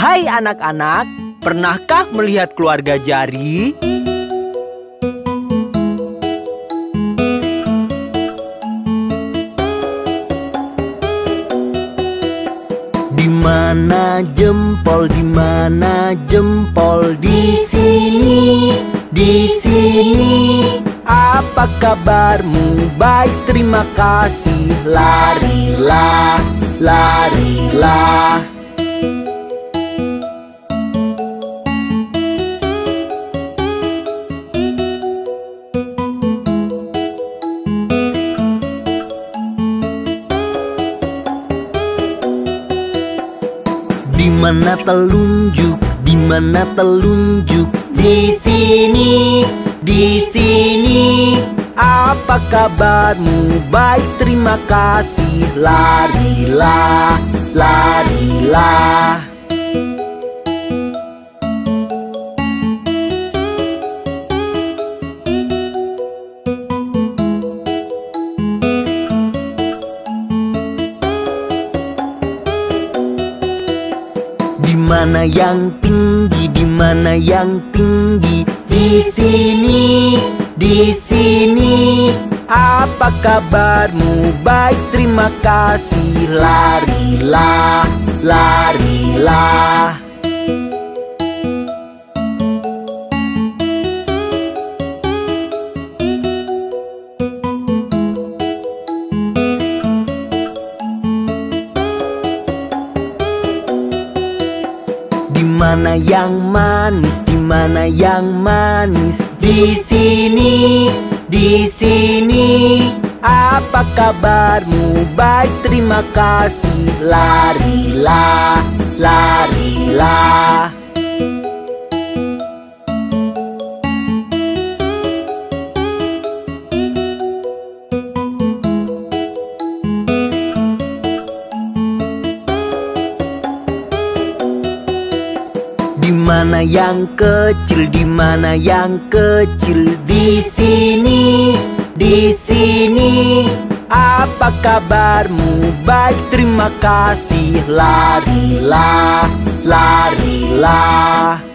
Hai anak-anak, pernahkah melihat keluarga Jari? Di mana jempol, di mana jempol? Di sini, di sini. Apa kabarmu? Baik, terima kasih. Larilah, larilah. Di mana telunjuk? Di mana telunjuk? Di sini, di sini. Apa kabarmu? Baik, terima kasih. Larilah, larilah. Di mana yang tinggi? Di mana yang tinggi? Di sini, di sini. Apa kabarmu? Baik, terima kasih. Larilah, larilah. Di mana yang manis? Di mana yang manis? Di sini, di sini. Apa kabarmu? Baik, terima kasih. Larilah, larilah. Di mana yang kecil? Di mana yang kecil? Di sini, di sini. Apa kabarmu? Baik, terima kasih. Larilah, larilah.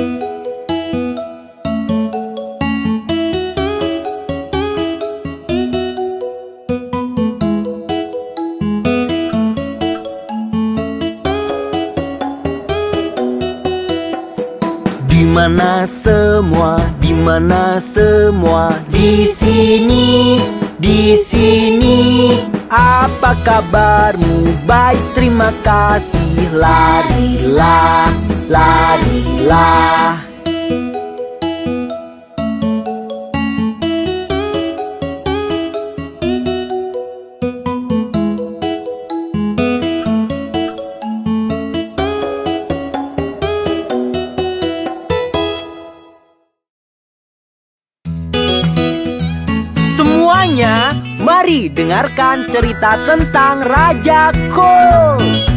Di mana semua? Di mana semua? Di sini, di sini. Apa kabarmu? Baik, terima kasih. Larilah, larilah. Semuanya, mari dengarkan cerita tentang Raja Kol.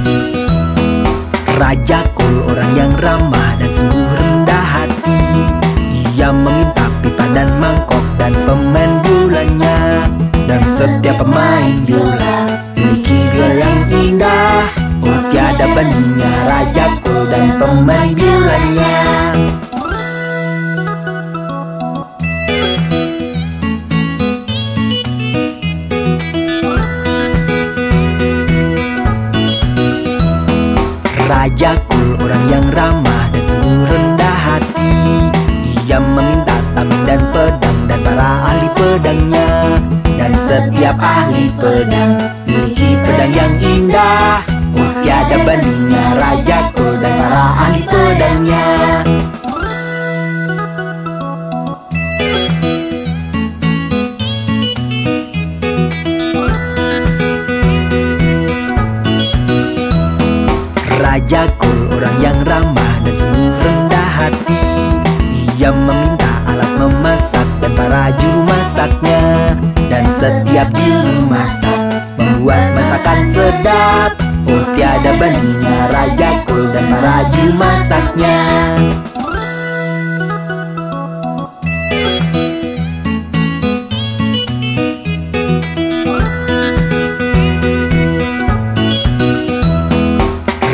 Raja Kol orang yang ramah dan sungguh rendah hati. Ia meminta pipa dan mangkok dan pemain biolanya. Dan setiap pemain biola memiliki gaya yang indah. Oh, tiada bandingnya Raja Kol dan pemain biolanya. Raja Kol orang yang ramah dan sungguh rendah hati. Ia meminta tameng dan pedang dan para ahli pedangnya. Dan setiap ahli pedang memiliki pedang yang indah. Oh, tiada bandingnya Raja Kol dan para ahli pedangnya. Raja Kol orang yang ramah dan sungguh rendah hati. Ia meminta alat memasak dan para juru masaknya. Dan setiap juru masak membuat masakan sedap. Oh, tiada bandingnya Raja Kol dan para juru masaknya.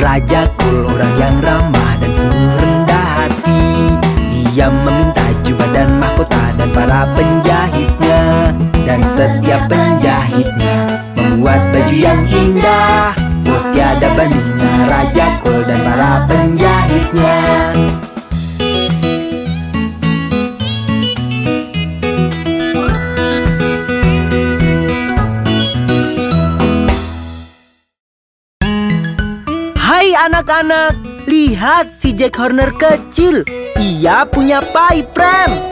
Raja Kul orang yang ramah dan sungguh rendah hati. Dia meminta jubah dan mahkota dan para penjahitnya. Dan setiap penjahitnya membuat baju yang indah. Oh tiada bandingnya Raja Kul dan para penjahitnya. Hai anak-anak, lihat si Jack Horner kecil. Ia punya pai prem.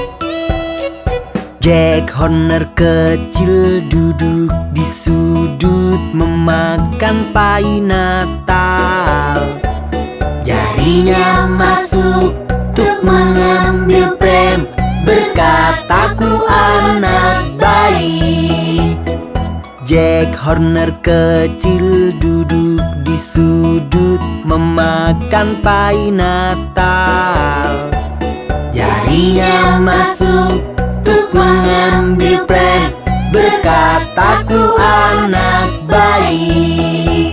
Jack Horner kecil duduk di sudut memakan pai Natal. Jarinya masuk untuk mengambil prem. Berkataku anak baik. Jack Horner kecil duduk di sudut memakan pai Natal. Jarinya masuk untuk mengambil prem. Berkataku anak baik.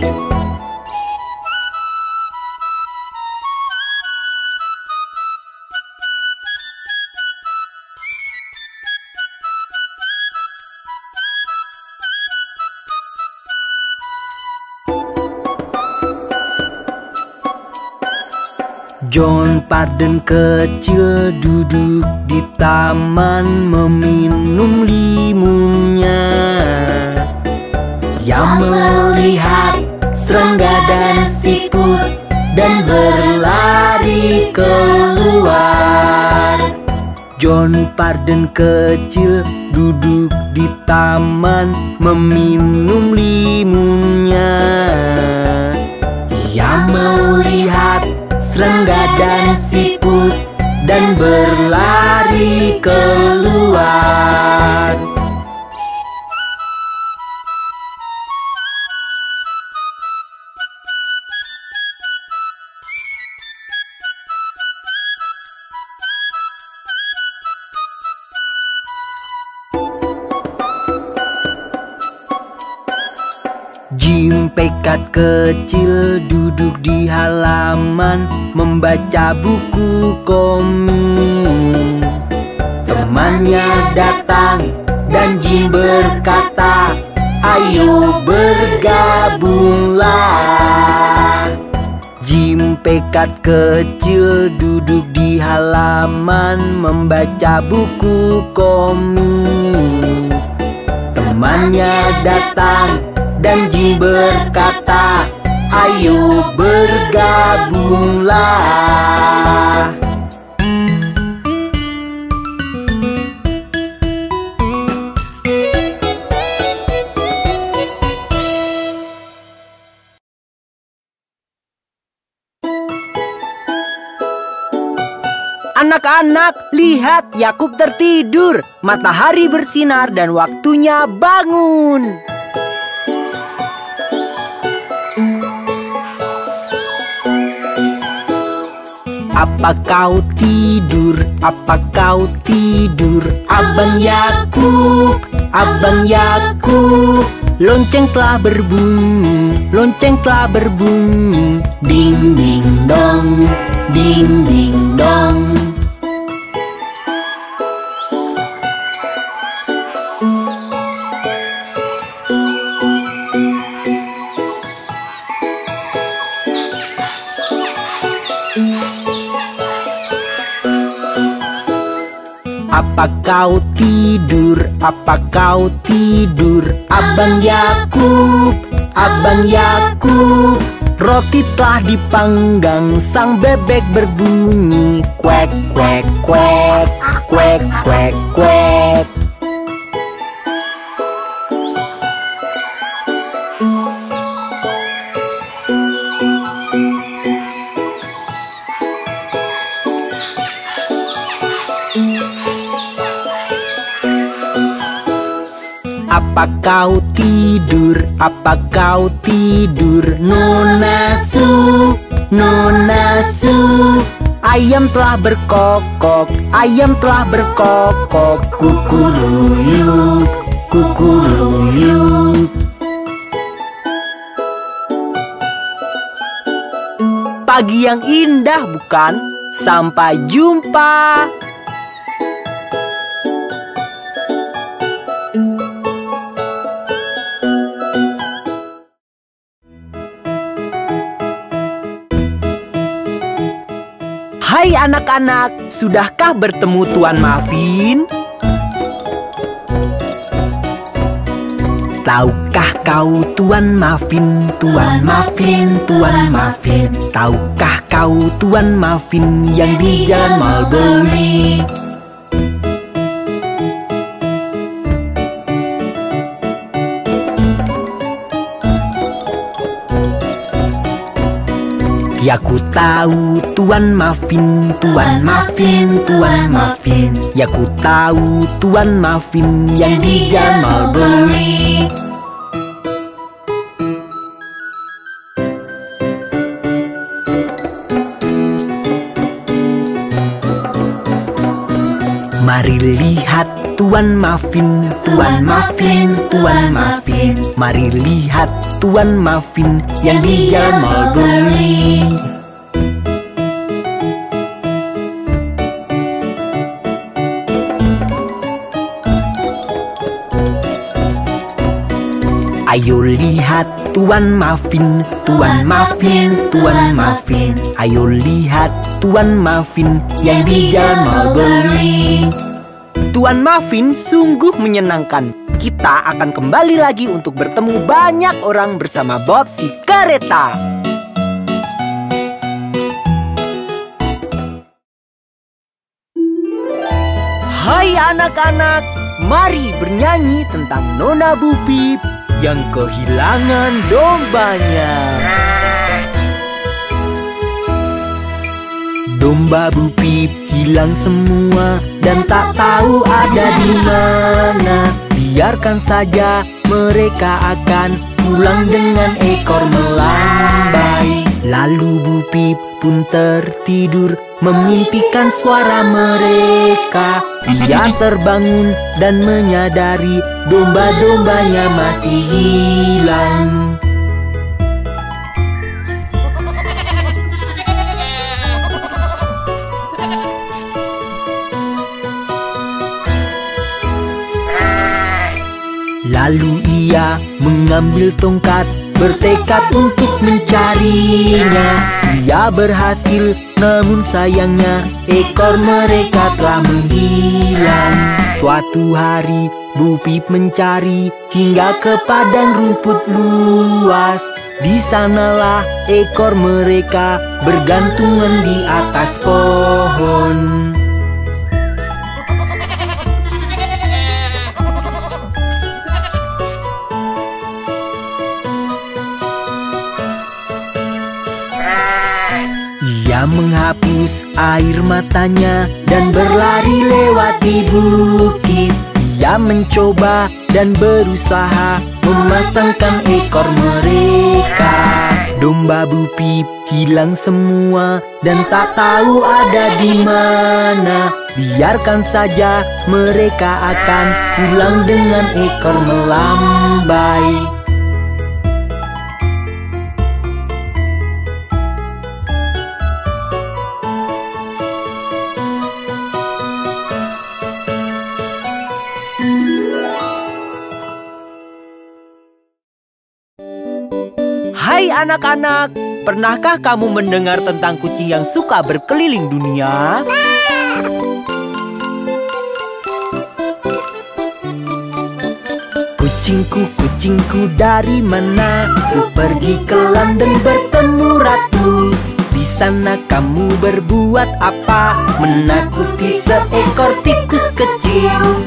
John Parden kecil duduk di taman meminum limunnya. Ia melihat serangga dan siput dan berlari keluar. John Parden kecil duduk di taman meminum limunnya. Ia melihat serangga dan siput dan berlari keluar. Jim Pekat kecil duduk di halaman membaca buku komik. Temannya datang dan Jim berkata, "Ayo bergabunglah." Jim Pekat kecil duduk di halaman membaca buku komik. Temannya datang dan Jim berkata, "Ayo bergabunglah." Anak-anak, lihat Yakub tertidur. Matahari bersinar dan waktunya bangun. Apa kau tidur? Apa kau tidur? Abang Yakub, Abang Yakub. Lonceng telah berbunyi, lonceng telah berbunyi. Ding ding dong, ding ding dong. Apa kau tidur? Apa kau tidur? Abang Yakub, Abang Yakub. Roti telah dipanggang, sang bebek berbunyi. Kuek, kuek, kuek, kuek, kuek, kuek. Apa kau tidur? Apa kau tidur? Nona Su, Nona Su. Ayam telah berkokok, ayam telah berkokok. Kukuruyuk, kukuruyuk. Pagi yang indah, bukan? Sampai jumpa. Hai anak-anak, sudahkah bertemu Tuan Muffin? Tahukah kau Tuan Muffin, Tuan Muffin, Tuan Muffin? Tahukah kau Tuan Muffin yang di Jalan Mulberry? Ya ku tahu Tuan Muffin, Tuan Muffin, Tuan Muffin. Ya ku tahu Tuan Muffin yang di Jalan Mulberry. Mari lihat Tuan Muffin, Tuan Muffin, Tuan Muffin. Mari lihat Tuan Muffin yang di Jalan Mulberry. Ayo lihat Tuan Muffin, Tuan Muffin, Tuan Muffin. Ayo lihat Tuan Muffin yang di Jalan Mulberry. Tuan Muffin sungguh menyenangkan. Kita akan kembali lagi untuk bertemu banyak orang bersama Bob si kereta. Hai anak-anak, mari bernyanyi tentang Nona Bupip yang kehilangan dombanya. Domba Bupip hilang semua dan tak tahu ada di mana. Biarkan saja, mereka akan pulang dengan ekor melambai. Lalu Bupip pun tertidur memimpikan suara mereka. Dia terbangun dan menyadari domba-dombanya masih hilang. Lalu ia mengambil tongkat, bertekad untuk mencarinya. Ia berhasil, namun sayangnya ekor mereka telah menghilang. Suatu hari Bupip mencari hingga ke padang rumput luas. Di sanalah ekor mereka bergantungan di atas pohon. Ia menghapus air matanya dan berlari lewati bukit. Ia mencoba dan berusaha memasangkan ekor mereka. Domba Bupip hilang semua dan tak tahu ada di mana. Biarkan saja, mereka akan pulang dengan ekor melambai. Hai anak-anak, pernahkah kamu mendengar tentang kucing yang suka berkeliling dunia? Kucingku, kucingku dari mana? Ku pergi ke London bertemu ratu. Di sana kamu berbuat apa? Menakuti seekor tikus kecil.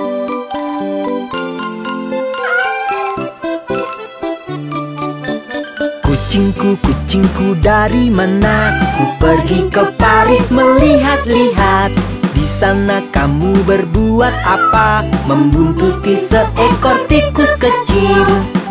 Kucingku, kucingku dari mana? Ku pergi ke Paris melihat-lihat. Di sana kamu berbuat apa? Membuntuti seekor tikus kecil.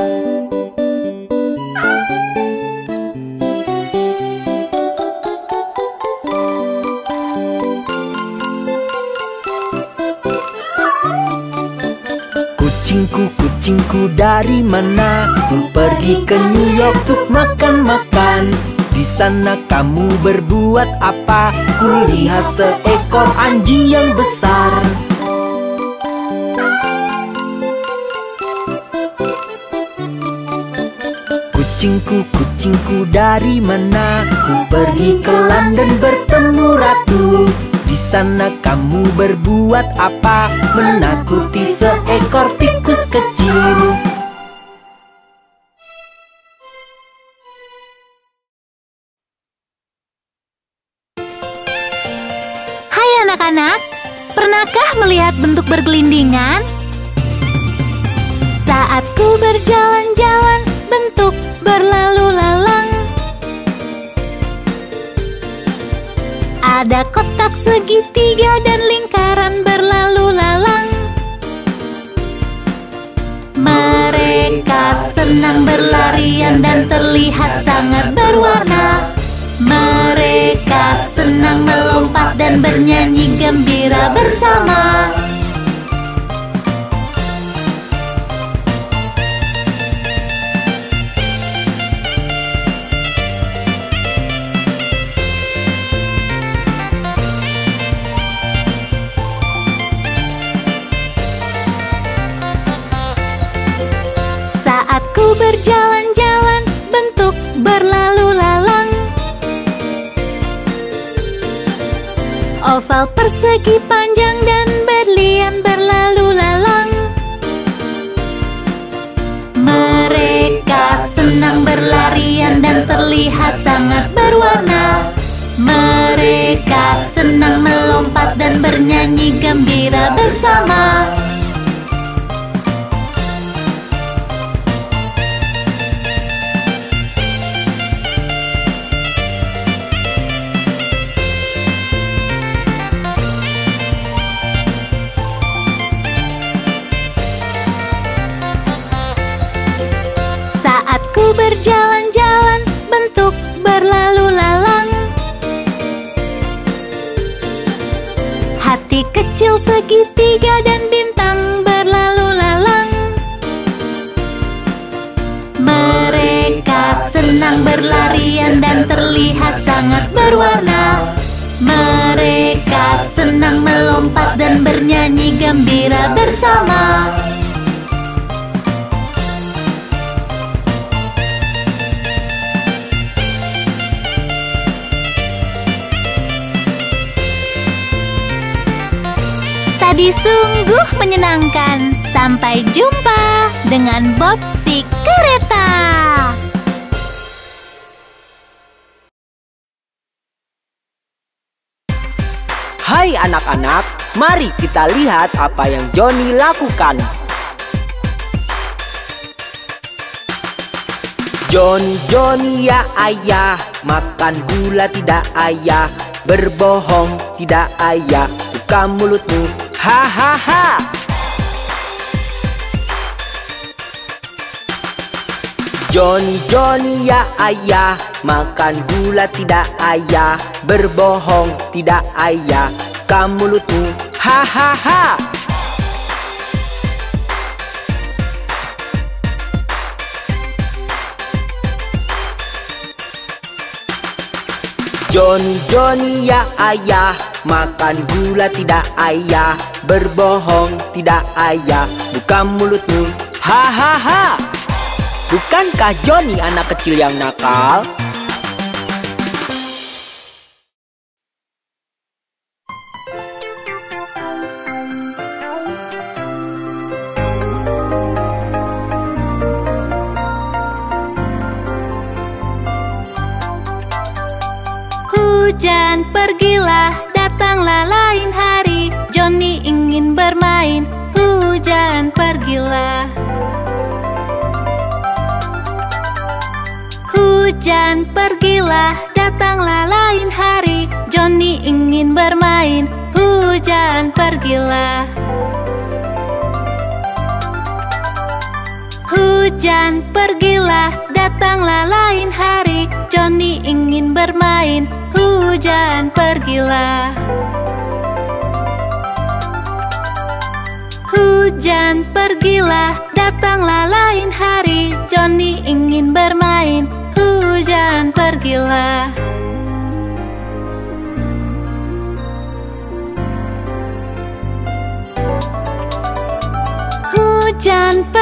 Kucingku, kucingku dari mana? Ku pergi ke New York untuk makan-makan. Di sana kamu berbuat apa? Kulihat seekor anjing yang besar. Kucingku, kucingku dari mana? Ku pergi ke London bertemu ratu. Di sana kamu berbuat apa? Menakuti seekor tikus kecil. Hai anak-anak, pernahkah melihat bentuk bergelindingan? Saat ku berjalan-jalan, bentuk berlalu lalang. Ada kotak segitiga dan lingkaran berlalu lalang. Mereka senang berlarian dan terlihat sangat berwarna. Mereka senang melompat dan bernyanyi gembira bersama. Saat ku berjalan-jalan, bentuk berlalu lalang. Oval persegi panjang dan berlian berlalu lalang. Mereka senang berlarian dan terlihat sangat berwarna. Mereka senang melompat dan bernyanyi gembira bersama. Saat ku berjalan-jalan, bentuk berlalu lalang. Hati kecil segitiga dan bintang berlalu lalang. Mereka senang berlarian dan terlihat sangat berwarna. Mereka senang melompat dan bernyanyi gembira bersama. Tadi sungguh menyenangkan. Sampai jumpa dengan Bob si kereta. Hai anak-anak, mari kita lihat apa yang Johnny lakukan. Johnny ya ayah, makan gula tidak ayah, berbohong tidak ayah, buka mulutmu, hahaha. Johnny ya ayah, makan gula tidak ayah, berbohong tidak ayah, buka mulutmu, hahaha. Johnny ya ayah, makan gula tidak ayah, berbohong tidak ayah, buka mulutmu, hahaha. Bukankah Johnny anak kecil yang nakal? Hujan pergilah, datanglah lain hari. Johnny ingin bermain. Hujan pergilah. Hujan pergilah, datanglah lain hari. Johnny ingin bermain. Hujan pergilah. Hujan pergilah, datanglah lain hari. Johnny ingin bermain. Hujan pergilah. Hujan pergilah, datanglah lain hari. Johnny ingin bermain. Hujan pergilah.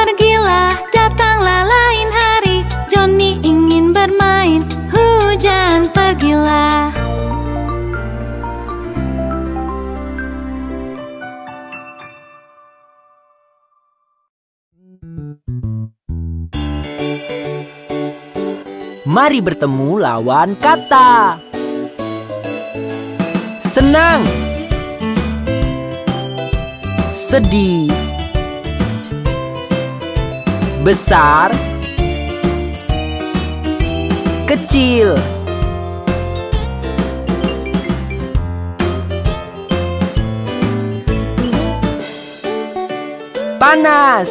pergilah, datanglah lain hari. Johnny ingin bermain, hujan pergilah. Mari bertemu lawan kata. Senang, sedih, besar, kecil, panas,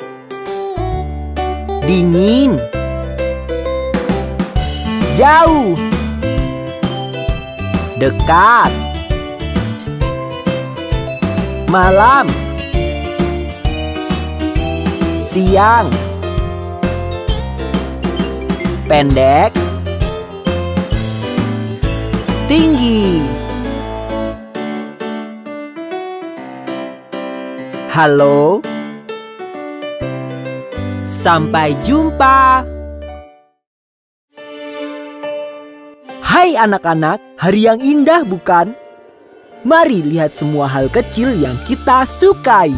dingin, jauh, dekat, malam, siang, pendek, tinggi. Halo, sampai jumpa. Hai anak-anak, hari yang indah bukan? Mari lihat semua hal kecil yang kita sukai.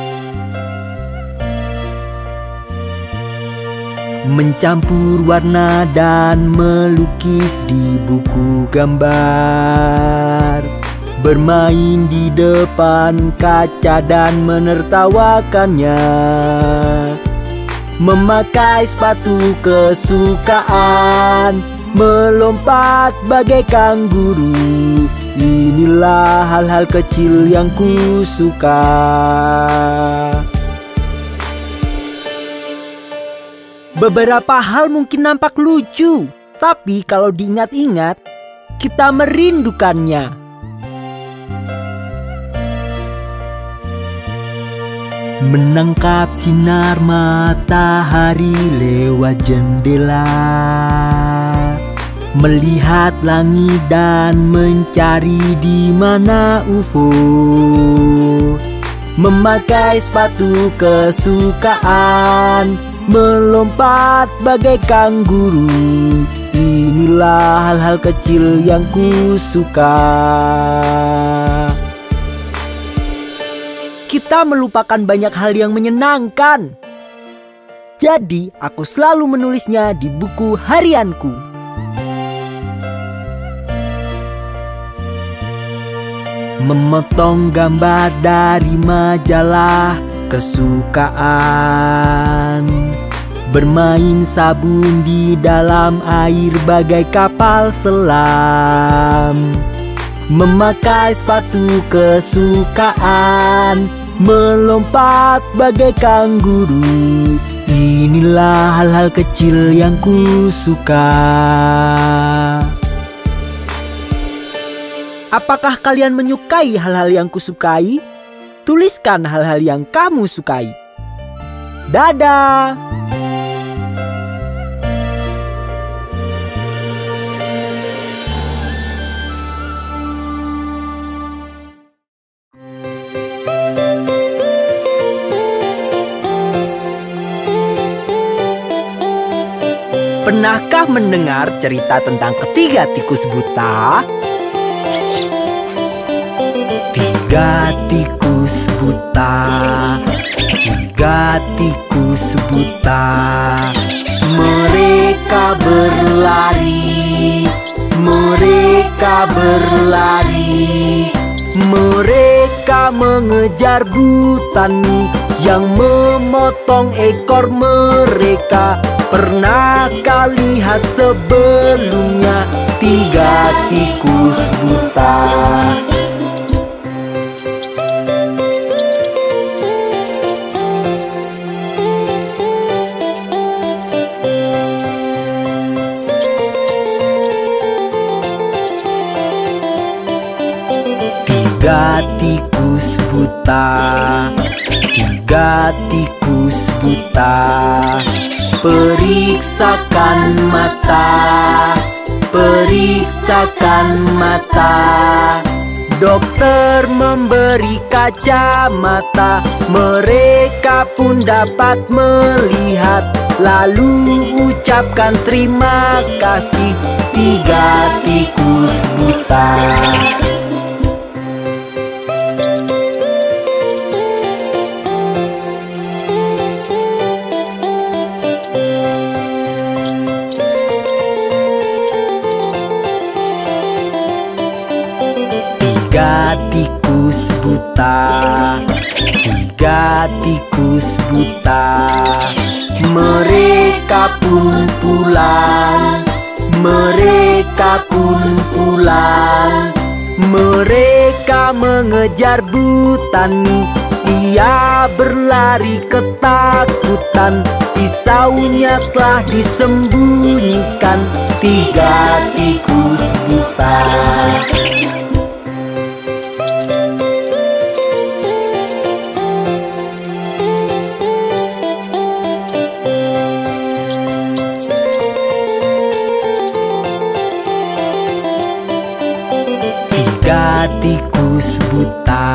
Mencampur warna dan melukis di buku gambar. Bermain di depan kaca dan menertawakannya. Memakai sepatu kesukaan. Melompat bagai kanguru. Inilah hal-hal kecil yang ku suka. Beberapa hal mungkin nampak lucu, tapi kalau diingat-ingat, kita merindukannya. Menangkap sinar matahari lewat jendela. Melihat langit dan mencari di mana UFO. Memakai sepatu kesukaan. Melompat bagai kanguru. Inilah hal-hal kecil yang ku suka. Kita melupakan banyak hal yang menyenangkan. Jadi aku selalu menulisnya di buku harianku. Memotong gambar dari majalah kesukaan. Bermain sabun di dalam air bagai kapal selam. Memakai sepatu kesukaan. Melompat bagai kanguru. Inilah hal-hal kecil yang ku suka. Apakah kalian menyukai hal-hal yang kusukai? Tuliskan hal-hal yang kamu sukai. Dadah! Pernahkah mendengar cerita tentang ketiga tikus buta? Tiga tikus buta, tiga tikus buta. Mereka berlari, mereka berlari. Mereka mengejar butani yang memotong ekor mereka. Pernahkah lihat sebelumnya tiga tikus buta? Tiga tikus buta, tiga tikus buta. Periksakan mata, periksakan mata. Dokter memberi kacamata, mereka pun dapat melihat. Lalu ucapkan terima kasih, 3 tikus buta. Tikus buta, 3 tikus buta. Mereka pun pulang, mereka pun pulang. Mereka mengejar Butani, ia berlari ketakutan. Pisaunya telah disembunyikan, 3 tikus buta. Tikus buta,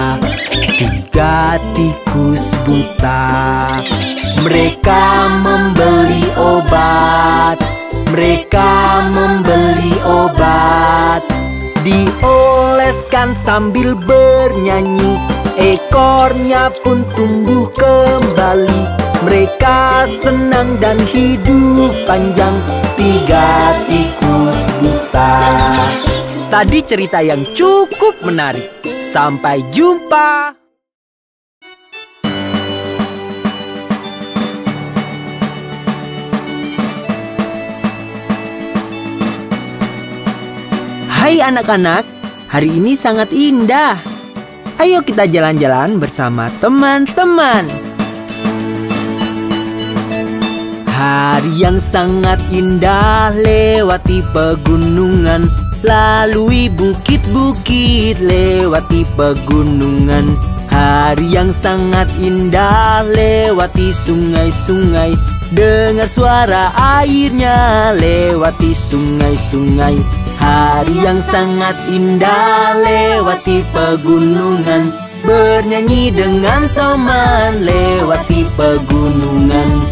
3 tikus buta. Mereka membeli obat, mereka membeli obat. Dioleskan sambil bernyanyi, ekornya pun tumbuh kembali. Mereka senang dan hidup panjang, 3 tikus buta. Tadi cerita yang cukup menarik. Sampai jumpa. Hai anak-anak, hari ini sangat indah. Ayo kita jalan-jalan bersama teman-teman. Hari yang sangat indah, lewati pegunungan, lalui bukit-bukit, lewati pegunungan. Hari yang sangat indah, lewati sungai-sungai, dengar suara airnya, lewati sungai-sungai. Hari yang sangat indah, lewati pegunungan, bernyanyi dengan teman, lewati pegunungan.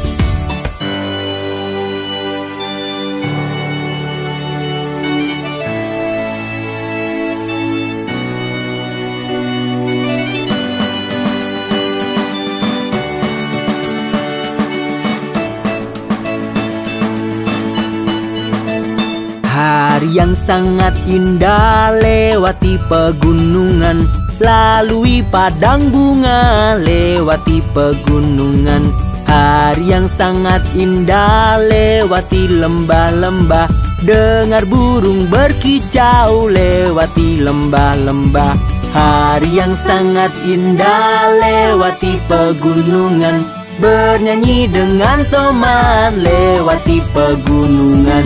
Hari yang sangat indah, lewati pegunungan, lalui padang bunga, lewati pegunungan. Hari yang sangat indah, lewati lembah-lembah, dengar burung berkicau, lewati lembah-lembah. Hari yang sangat indah, lewati pegunungan, bernyanyi dengan teman, lewati pegunungan.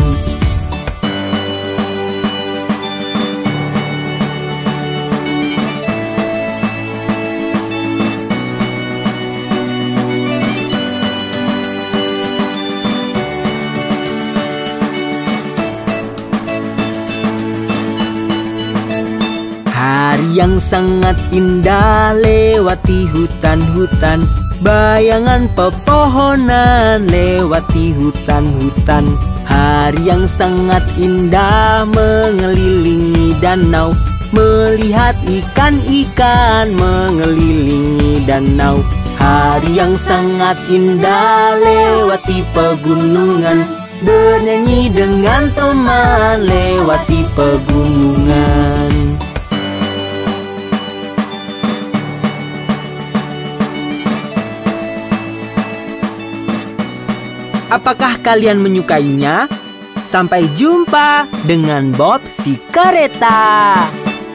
Hari yang sangat indah, lewati hutan-hutan, bayangan pepohonan, lewati hutan-hutan. Hari yang sangat indah, mengelilingi danau, melihat ikan-ikan mengelilingi danau. Hari yang sangat indah, lewati pegunungan, bernyanyi dengan teman, lewati pegunungan. Apakah kalian menyukainya? Sampai jumpa dengan Bob si kereta.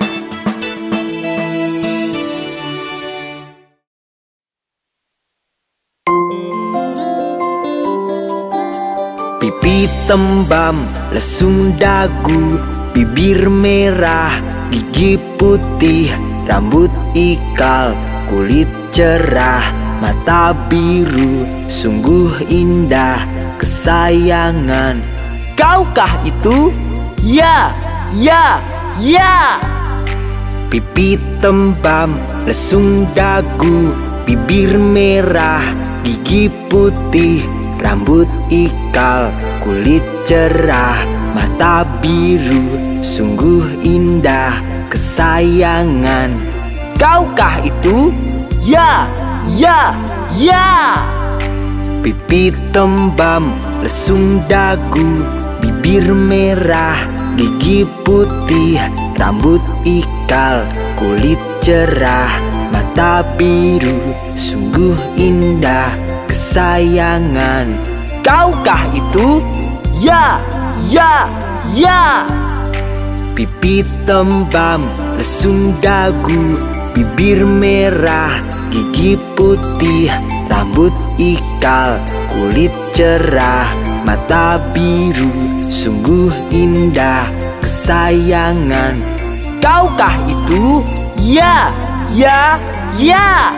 Pipi tembam, lesung dagu, bibir merah, gigi putih, rambut ikal, kulit cerah, mata biru, sungguh indah, kesayangan. Kaukah itu? Ya, ya, ya. pipi tembam, lesung dagu, bibir merah, gigi putih, rambut ikal, kulit cerah, mata biru, sungguh indah, kesayangan. Kaukah itu? Ya, ya, ya. Pipi tembam, lesung dagu, bibir merah, gigi putih, rambut ikal, kulit cerah, mata biru, sungguh indah, kesayangan. Kaukah itu? Ya, ya, ya. Pipi tembam, lesung dagu, bibir merah, gigi putih, rambut ikal, kulit cerah, mata biru, sungguh indah, kesayangan. Kaukah itu? Ya, ya, ya.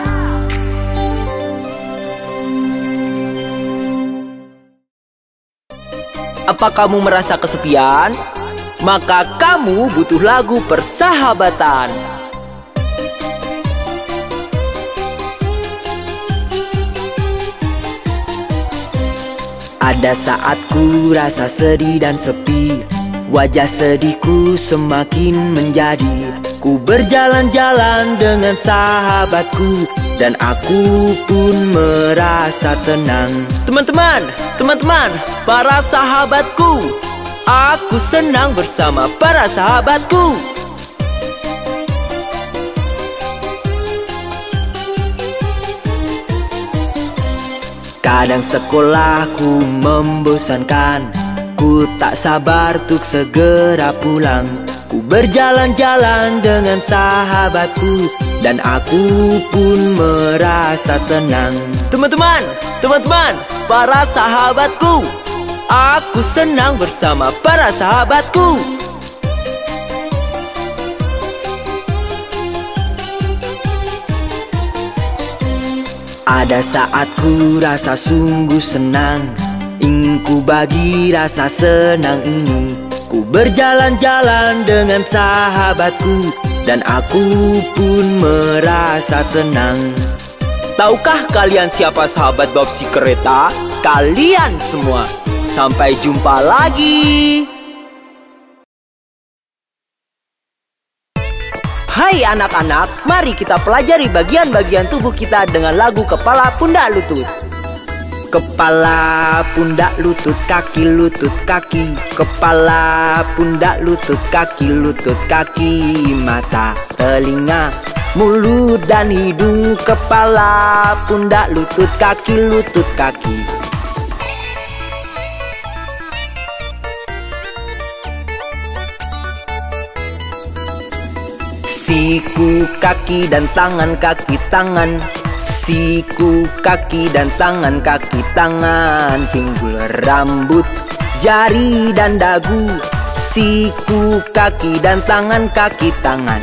Apa kamu merasa kesepian? Maka kamu butuh lagu persahabatan. Ada saat ku rasa sedih dan sepi, wajah sedihku semakin menjadi. Ku berjalan-jalan dengan sahabatku, dan aku pun merasa tenang. Teman-teman, para sahabatku, aku senang bersama para sahabatku. Kadang sekolahku membosankan, ku tak sabar untuk segera pulang. Ku berjalan-jalan dengan sahabatku, dan aku pun merasa tenang. Teman-teman, para sahabatku, aku senang bersama para sahabatku. Ada saat ku rasa sungguh senang, ingin ku bagi rasa senang ini. Ku berjalan-jalan dengan sahabatku, dan aku pun merasa tenang. Tahukah kalian siapa sahabat Bob si kereta? Kalian semua. Sampai jumpa lagi. Hai anak-anak, mari kita pelajari bagian-bagian tubuh kita dengan lagu kepala, pundak, lutut. Kepala, pundak, lutut, kaki, lutut, kaki. Kepala, pundak, lutut, kaki, lutut, kaki. Mata, telinga, mulut dan hidung. Kepala, pundak, lutut, kaki, lutut, kaki. Siku, kaki dan tangan, kaki, tangan. Siku, kaki dan tangan, kaki, tangan. Pinggul, rambut, jari dan dagu. Siku, kaki dan tangan, kaki, tangan.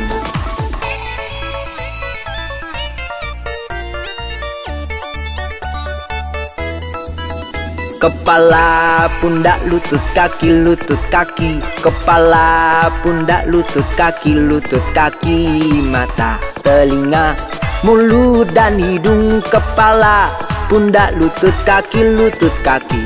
Kepala, pundak, lutut, kaki, lutut, kaki. Kepala, pundak, lutut, kaki, lutut, kaki. Mata, telinga, mulut dan hidung. Kepala, pundak, lutut, kaki, lutut, kaki.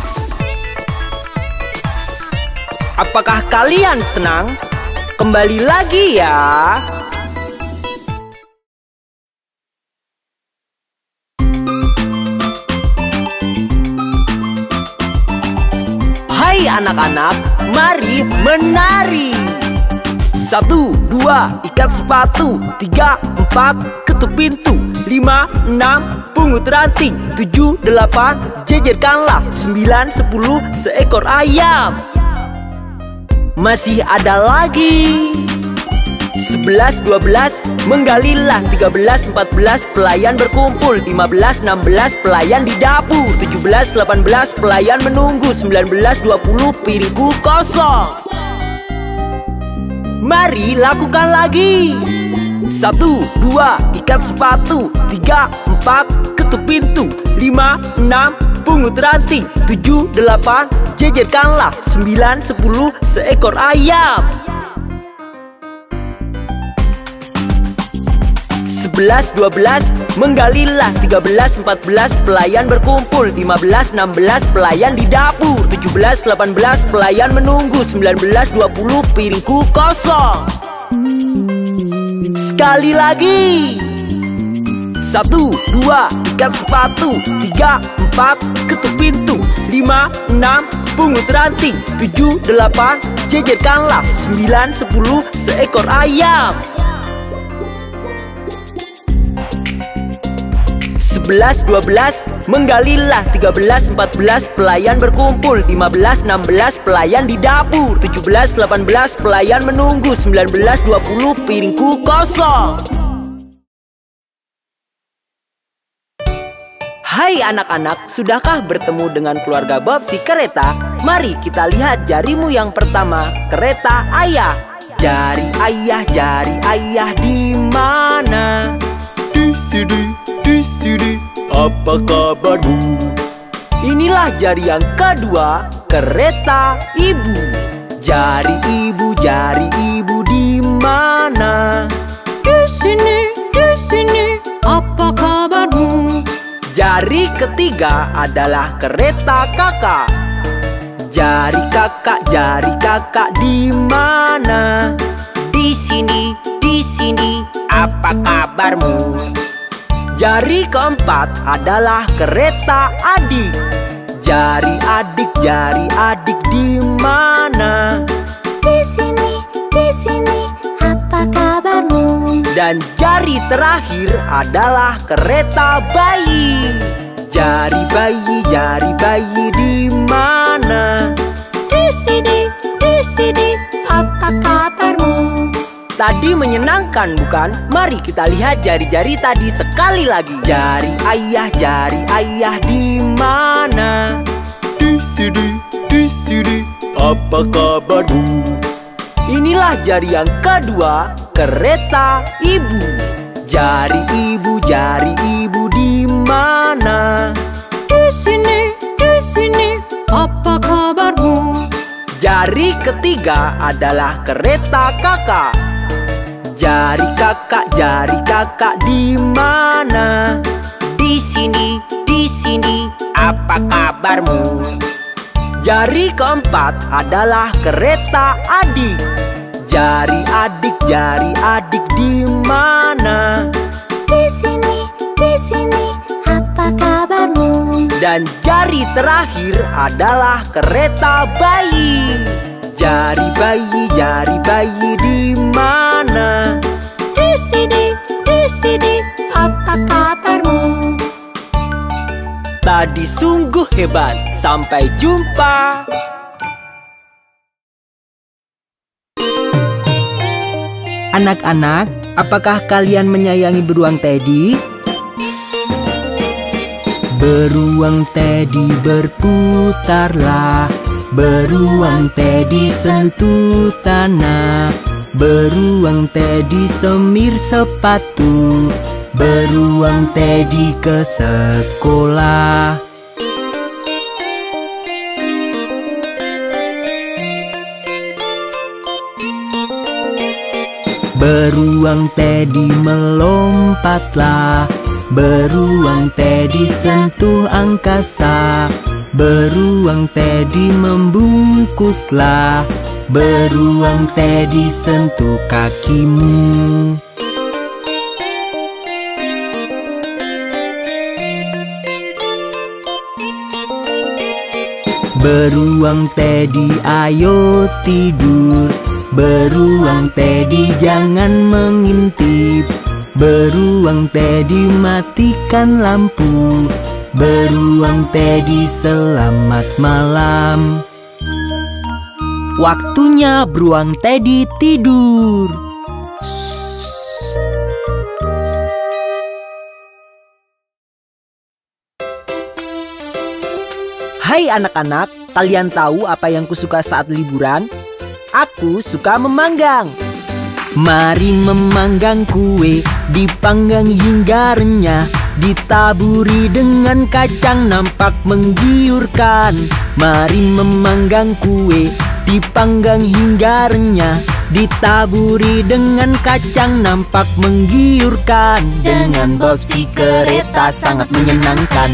Apakah kalian senang? Kembali lagi ya. Hai anak-anak, mari menari. 1, 2, ikat sepatu. 3, 4, ketuk pintu. 5, 6, pungut ranting. 7, 8, jejerkanlah. 9, 10, seekor ayam. Masih ada lagi. 11, 12, menggalilah. 13, 14, pelayan berkumpul. 15, 16, pelayan di dapur. 17, 18, pelayan menunggu. 19, 20, piringku kosong. Mari lakukan lagi. 1, 2, ikat sepatu. 3, 4, ketuk pintu. 5, 6, pungut ranting. 7, 8, jejerkanlah. 9, 10, seekor ayam. 11, 12, menggalilah. 13, 14, pelayan berkumpul. 15, 16, pelayan di dapur. 17, 18, pelayan menunggu. 19, 20, piringku kosong. Sekali lagi. 1, 2, ikat sepatu. 3, 4, ketuk pintu. 5, 6, pungut ranting. 7, 8, jejerkanlah. 9, 10, seekor ayam. 11, 12, menggalilah. 13, 14, pelayan berkumpul. 15, 16, pelayan di dapur. 17, 18, pelayan menunggu. 19, 20, piringku kosong. Hai anak-anak, sudahkah bertemu dengan keluarga Bob si kereta? Mari kita lihat jarimu yang pertama, kereta ayah. Jari ayah di mana? Di sini, apa kabarmu? Inilah jari yang kedua, kereta ibu. Jari ibu di mana? Di sini, apa kabarmu? Jari ketiga adalah kereta kakak. Jari kakak di mana? Di sini, apa kabarmu? Jari keempat adalah kereta adik. Jari adik di mana? Di sini, apa kabarmu? Dan jari terakhir adalah kereta bayi. Jari bayi di mana? Di sini, apa kabarmu? Tadi menyenangkan bukan? Mari kita lihat jari-jari tadi sekali lagi. Jari ayah di mana? Di sini, apa kabarmu? Inilah jari yang kedua, kereta ibu. Jari ibu di mana? Di sini, apa kabarmu? Jari ketiga adalah kereta kakak. Jari kakak di mana? Di sini, apa kabarmu? Jari keempat adalah kereta adik. Jari adik di mana? Di sini, apa kabarmu? Dan jari terakhir adalah kereta bayi. Jari bayi di mana? Di sini, apa kabarmu? Tadi sungguh hebat. Sampai jumpa. Anak-anak, apakah kalian menyayangi beruang Teddy? Beruang Teddy berputarlah, beruang Teddy sentuh tanah, beruang Teddy semir sepatu, beruang Teddy ke sekolah. Beruang Teddy melompatlah, beruang Teddy sentuh angkasa, beruang Teddy membungkuklah, beruang Teddy sentuh kakimu. Beruang Teddy ayo tidur, beruang Teddy jangan mengintip, beruang Teddy matikan lampu, beruang Teddy selamat malam. Waktunya beruang Teddy tidur. Hai anak-anak, kalian tahu apa yang kusuka saat liburan? Aku suka memanggang. Mari memanggang kue, dipanggang hingga renyah, ditaburi dengan kacang nampak menggiurkan. Mari memanggang kue, dipanggang hingga renyah, ditaburi dengan kacang nampak menggiurkan. Dengan bob si kereta sangat menyenangkan.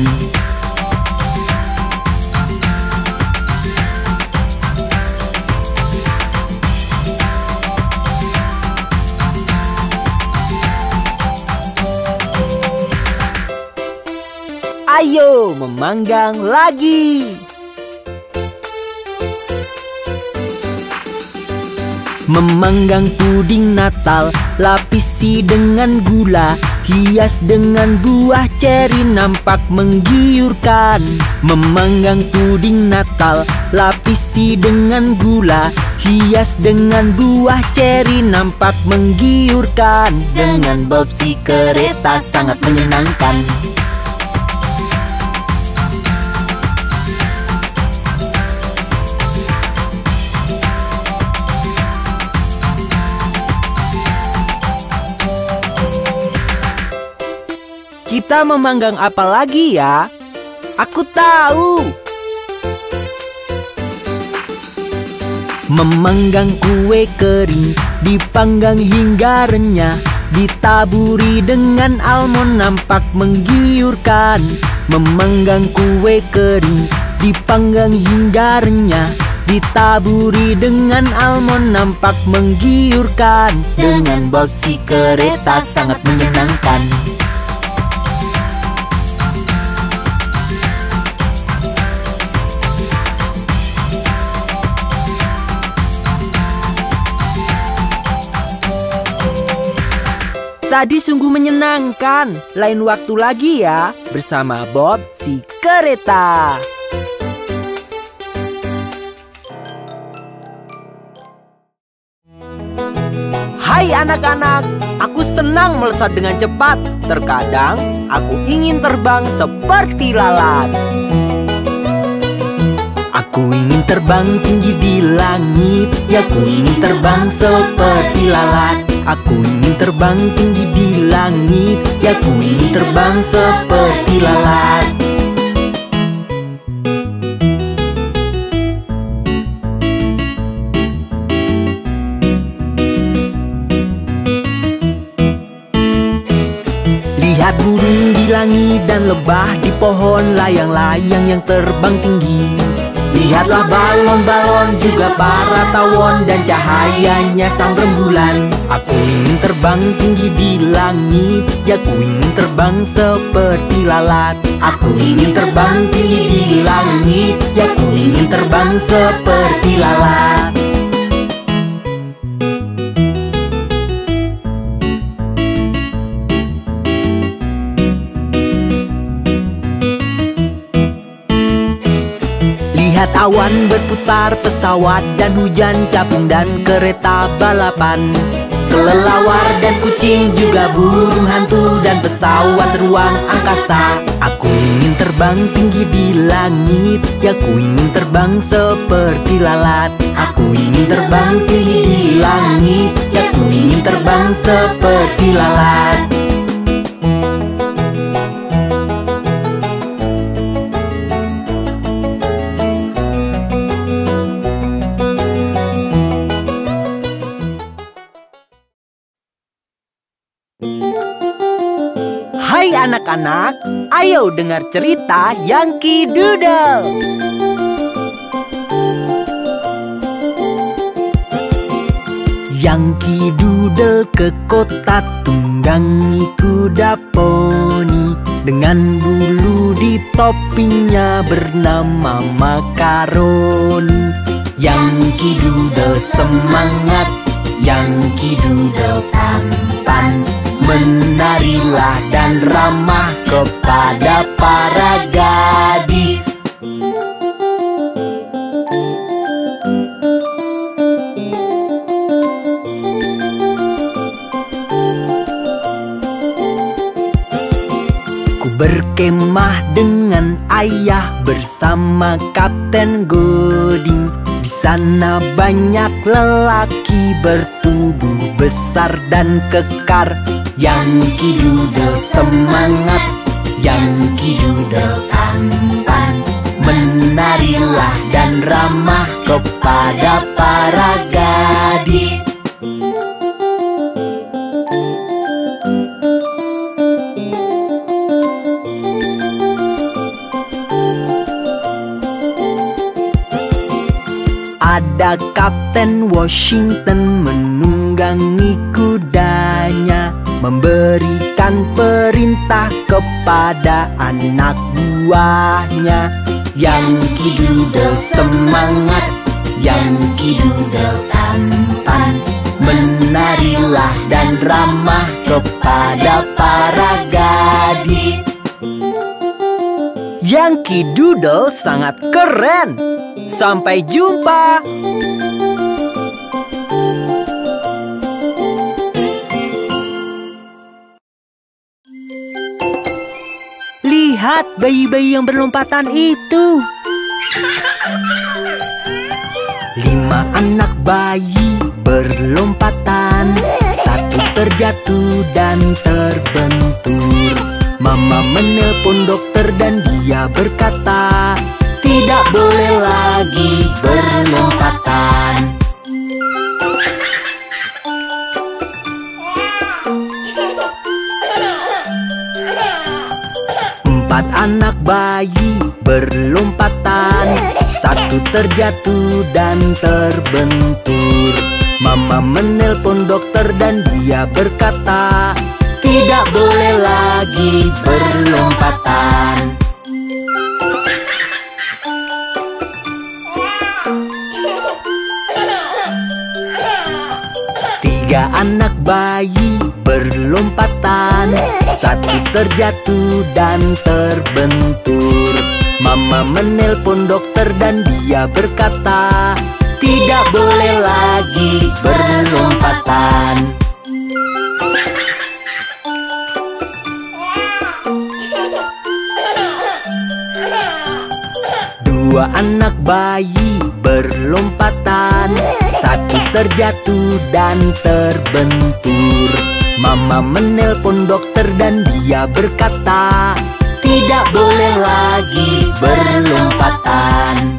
Ayo memanggang lagi. Memanggang puding Natal, lapisi dengan gula, hias dengan buah ceri nampak menggiurkan. Memanggang puding Natal, lapisi dengan gula, hias dengan buah ceri nampak menggiurkan. Dengan bob si kereta sangat menyenangkan. Kita memanggang apa lagi ya? Aku tahu. Memanggang kue kering, dipanggang hingga renyah, ditaburi dengan almond nampak menggiurkan. Memanggang kue kering, dipanggang hingga renyah, ditaburi dengan almond nampak menggiurkan. Dengan bob si kereta sangat menyenangkan. Tadi sungguh menyenangkan. Lain waktu lagi ya, bersama Bob si kereta. Hai anak-anak, aku senang melesat dengan cepat. Terkadang aku ingin terbang seperti lalat. Aku ingin terbang tinggi di langit, ya aku ingin terbang seperti lalat. Aku ingin terbang tinggi di langit, ya aku ingin terbang seperti lalat. Lihat burung di langit dan lebah di pohon, layang-layang yang terbang tinggi. Lihatlah balon-balon juga para tawon dan cahayanya sang rembulan. Aku ingin terbang tinggi di langit, ya aku ingin terbang seperti lalat. Aku ingin terbang tinggi di langit, ya aku ingin terbang seperti lalat. Lihat awan berputar, pesawat dan hujan, capung dan kereta balapan. Kelelawar dan kucing juga burung hantu dan pesawat ruang angkasa. Aku ingin terbang tinggi di langit, ya aku ingin terbang seperti lalat. Aku ingin terbang tinggi di langit, ya aku ingin terbang seperti lalat. Hai anak-anak, ayo dengar cerita Yankee Doodle. Yankee Doodle ke kota tunggangi kuda poni, dengan bulu di topinya bernama makaroni. Yankee Doodle semangat, Yankee Doodle tampan, menarilah dan ramah kepada para gadis. Ku berkemah dengan ayah bersama Kapten Goding. Di sana banyak lelaki bertubuh besar dan kekar. Yankee Doodle semangat, Yankee Doodle tampan, Menarilah dan ramah kepada para gadis. Ada Kapten Washington menunggangi kudanya, memberikan perintah kepada anak buahnya. Yankee Doodle semangat, Yankee Doodle tampan. Menarilah dan ramah kepada para gadis. Yankee Doodle sangat keren. Sampai jumpa. Lihat bayi-bayi yang berlompatan itu. 5 anak bayi berlompatan. 1 terjatuh dan terbentur. Mama menelpon dokter dan dia berkata, tidak boleh lagi berlompatan. 4 anak bayi berlompatan. 1 terjatuh dan terbentur. Mama menelpon dokter dan dia berkata, tidak boleh lagi berlompatan. 3 anak bayi berlompatan. 1 terjatuh dan terbentur. Mama menelpon dokter dan dia berkata, tidak boleh lagi berlompatan. 2 anak bayi berlompatan. 1 terjatuh dan terbentur. Mama menelpon dokter dan dia berkata, tidak boleh lagi berlompatan.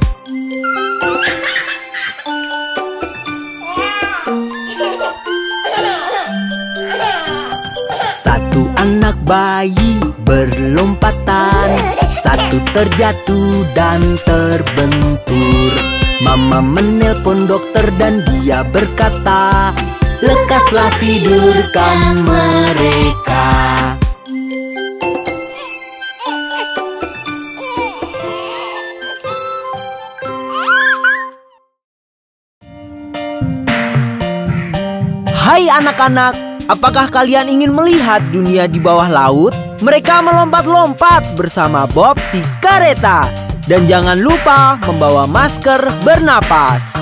1 anak bayi berlompatan. 1 terjatuh dan terbentur. Mama menelpon dokter dan dia berkata, lekaslah tidurkan mereka. Hai anak-anak, apakah kalian ingin melihat dunia di bawah laut? Mereka melompat-lompat bersama Bob si kereta. Dan jangan lupa membawa masker bernapas.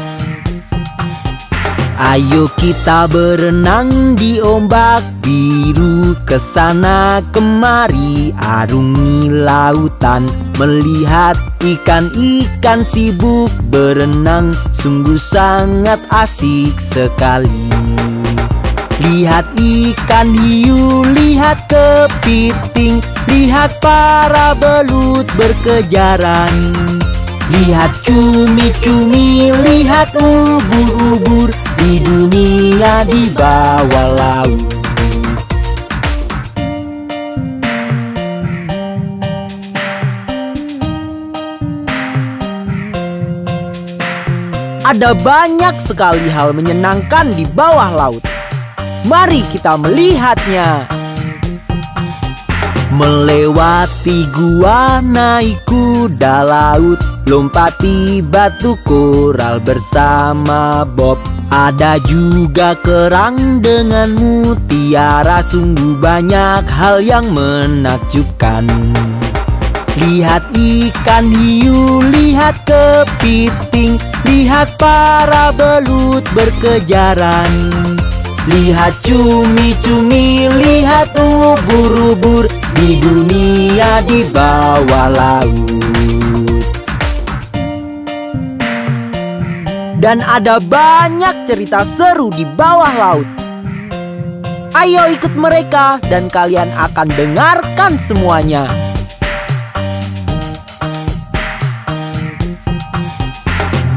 Ayo kita berenang di ombak biru, kesana kemari arungi lautan. Melihat ikan-ikan sibuk berenang, sungguh sangat asik sekali. Lihat ikan hiu, lihat kepiting, lihat para belut berkejaran. Lihat cumi-cumi, lihat ubur-ubur di dunia di bawah laut. Ada banyak sekali hal menyenangkan di bawah laut. Mari kita melihatnya. Melewati gua, naik kuda laut, lompati batu koral bersama Bob. Ada juga kerang dengan mutiara, sungguh banyak hal yang menakjubkan. Lihat ikan hiu, lihat kepiting, lihat para belut berkejaran. Lihat cumi-cumi, lihat ubur-ubur di dunia di bawah laut. Dan ada banyak cerita seru di bawah laut. Ayo ikut mereka dan kalian akan dengarkan semuanya.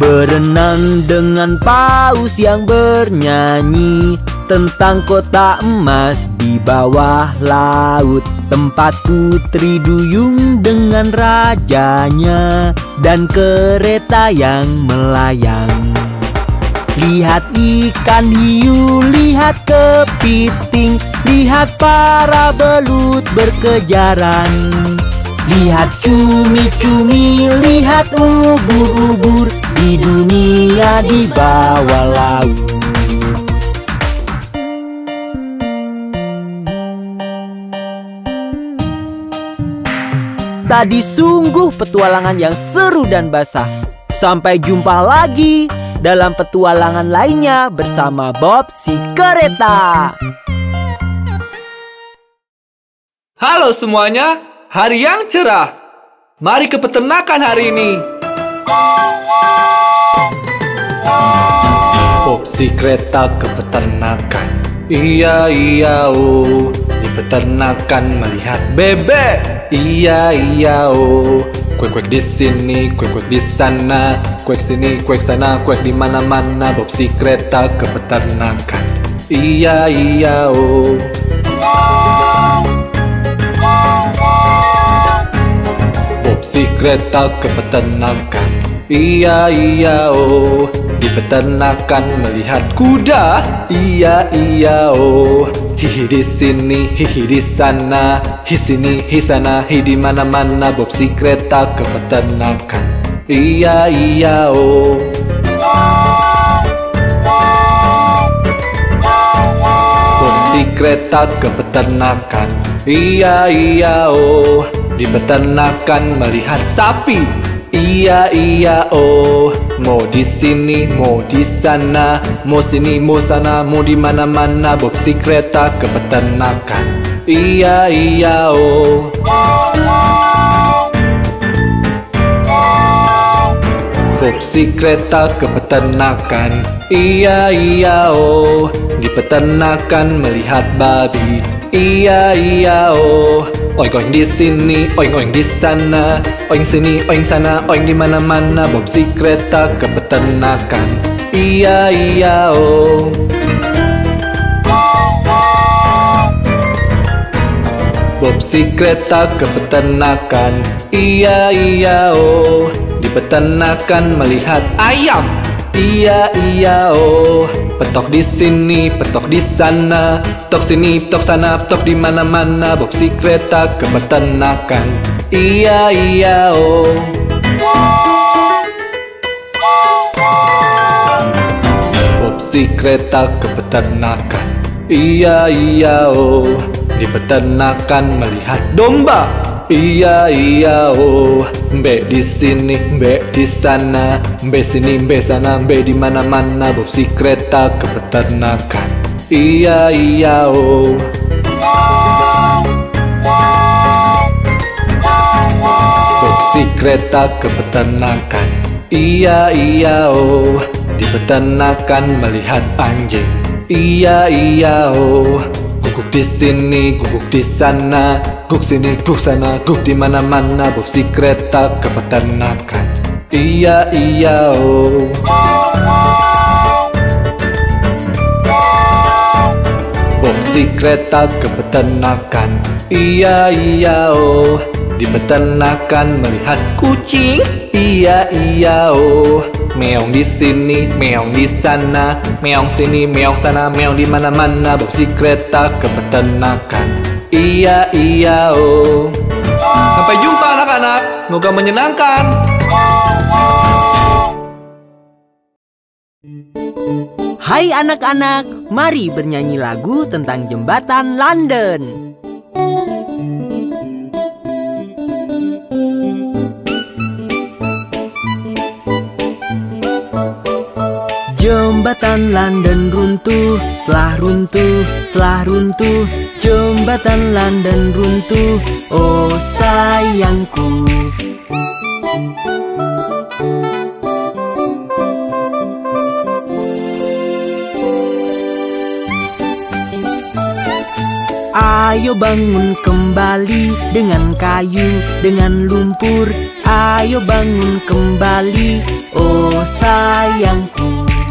Berenang dengan paus yang bernyanyi tentang kota emas di bawah laut, tempat putri duyung dengan rajanya dan kereta yang melayang. Lihat ikan hiu, lihat kepiting, lihat para belut berkejaran. Lihat cumi-cumi, lihat ubur-ubur di dunia di bawah laut. Tadi sungguh petualangan yang seru dan basah. Sampai jumpa lagi dalam petualangan lainnya bersama Bob si kereta. Halo semuanya, hari yang cerah. Mari ke peternakan hari ini. Bob si kereta ke peternakan. Iya iya oh, di peternakan melihat bebek. Iya iya oh, kuek-kuek di sini, kuek-kuek di sana, kuek sini, kuek sana, kuek di mana-mana. Bob si kereta ke peternakan. Iya iya oh. Bob si kereta ke peternakan. Iya iya oh, di peternakan melihat kuda. Iya iya oh, hihi di sini, hihi di sana, hi sini, hi sana, hi di mana-mana. Bob si kereta ke peternakan. Iya iya oh. Bob si kereta ke peternakan. Iya iya oh, di peternakan melihat sapi. Iya iya oh, mau di sini, mau di sana, mau sini, mau sana, mau di mana-mana. Bob si kereta ke peternakan. Iya iya oh. Bob si kereta ke peternakan. Iya iya oh, di peternakan melihat babi. Iya iya oh, oing oing di sini, oing oing di sana, oing sini, oing sana, oing di mana-mana. Bob si kereta ke peternakan. Iya iya oh. Bob si kereta ke peternakan. Iya iya oh, di peternakan melihat ayam. Iya iya oh, petok di sini, petok di sana, petok sini, petok sana, petok di mana-mana. Bob si kereta ke peternakan. Iya iya oh. Bob si kereta ke peternakan. Iya iya oh, di peternakan melihat domba. Iya iya oh, mbe di sini, mbe di sana, mbe sini, mbe sana, mbe di mana-mana. Bob si kereta ke peternakan. Iya iya oh. Bob si kereta ke peternakan. Iya iya oh, di peternakan melihat anjing. Iya iya oh, guguk di sini, guguk di sana, guguk sini, guguk sana, guguk di mana-mana. Bob si kereta ke peternakan. Iya iya oh. Bob si kereta ke peternakan. Iya iya oh, di peternakan melihat kucing. Iya iya oh, meong di sini, meong di sana, meong sini, meong sana, meong di mana-mana. Bob si kereta ke peternakan. Iya iya oh. Sampai jumpa anak-anak, semoga menyenangkan. Hai anak-anak, mari bernyanyi lagu tentang jembatan London. Jembatan London runtuh, telah runtuh, telah runtuh. Jembatan London runtuh, oh sayangku. Ayo bangun kembali dengan kayu, dengan lumpur. ayo bangun kembali, oh sayangku.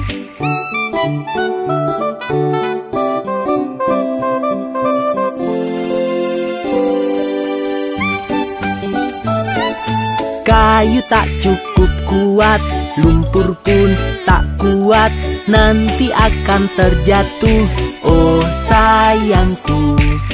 Kayu tak cukup kuat, lumpur pun tak kuat, nanti akan terjatuh, oh sayangku.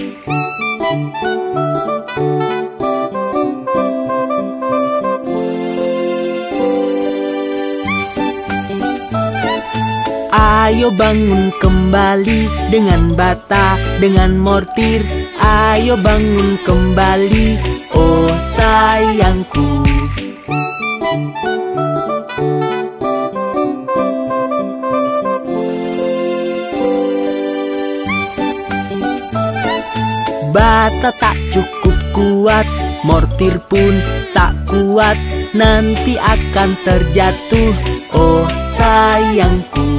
Ayo bangun kembali dengan bata, dengan mortir, ayo bangun kembali, oh sayangku. Bata tak cukup kuat, mortir pun tak kuat, nanti akan terjatuh, oh sayangku.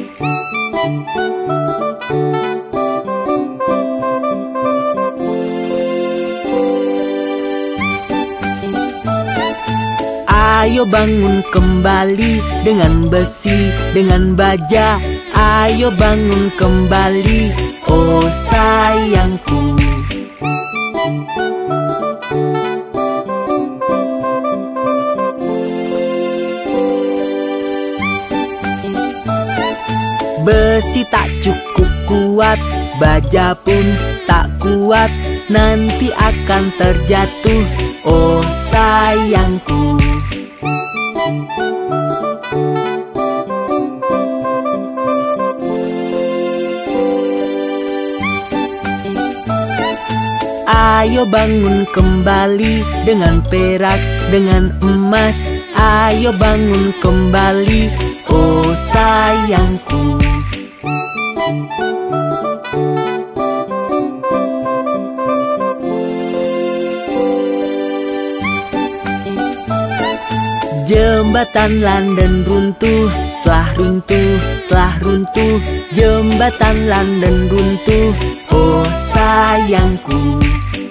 Ayo bangun kembali dengan besi, dengan baja, ayo bangun kembali, oh sayangku. Besi tak cukup kuat, baja pun tak kuat, nanti akan terjatuh, oh sayangku. Ayo bangun kembali dengan perak, dengan emas, ayo bangun kembali, oh sayangku. Jembatan London runtuh, telah runtuh, telah runtuh, jembatan London runtuh, oh sayangku.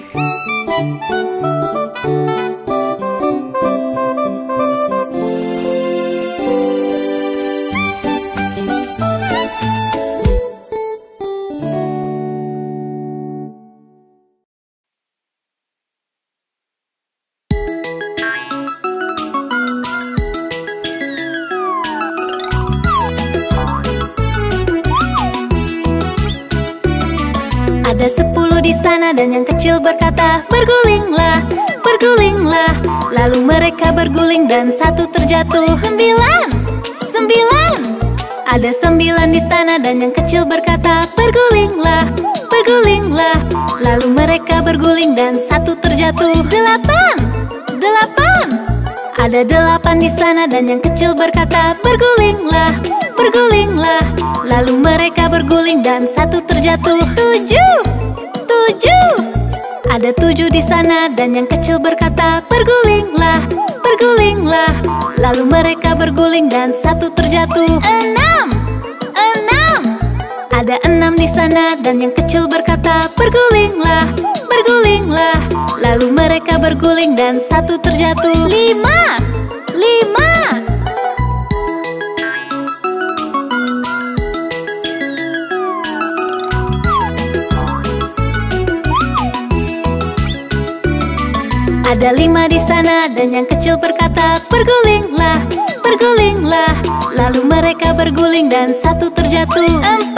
Ada 10 di sana dan yang kecil berkata, bergulinglah, bergulinglah. Lalu mereka berguling dan satu terjatuh. 9, 9. Ada 9 di sana dan yang kecil berkata, bergulinglah, bergulinglah. Lalu mereka berguling dan satu terjatuh. 8, 8. Ada 8 di sana dan yang kecil berkata, bergulinglah, bergulinglah. Lalu mereka berguling dan satu terjatuh. 7, 7. Ada 7 di sana dan yang kecil berkata, bergulinglah, bergulinglah. Lalu mereka berguling dan satu terjatuh. 6, 6. Ada 6 di sana dan yang kecil berkata, bergulinglah, bergulinglah. Lalu mereka berguling dan satu terjatuh. 5, 5. Ada 5 di sana dan yang kecil berkata, bergulinglah, bergulinglah. Lalu mereka berguling dan satu terjatuh. 4,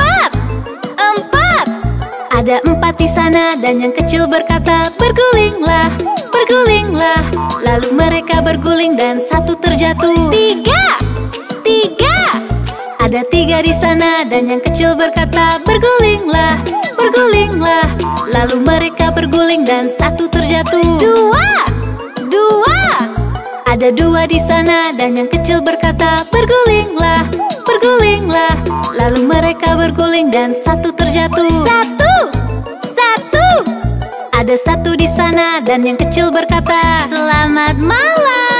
4. Ada 4 di sana dan yang kecil berkata, bergulinglah, bergulinglah. Lalu mereka berguling dan satu terjatuh. 3, 3. Ada 3 di sana dan yang kecil berkata, bergulinglah, bergulinglah. Lalu mereka berguling dan satu terjatuh. 2, 2. Ada 2 di sana dan yang kecil berkata, bergulinglah, bergulinglah. Lalu mereka berguling dan satu terjatuh. 1, 1. Ada 1 di sana dan yang kecil berkata, selamat malam.